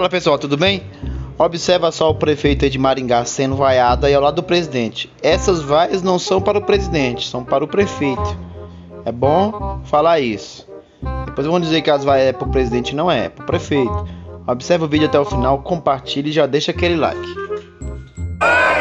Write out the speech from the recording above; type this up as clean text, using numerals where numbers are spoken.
Fala pessoal, tudo bem? Observa só o prefeito aí de Maringá sendo vaiado aí ao lado do presidente. Essas vaias não são para o presidente, são para o prefeito. É bom falar isso. Depois vão dizer que as vaias é para o presidente, não é para o prefeito. Observa o vídeo até o final, compartilhe e já deixa aquele like.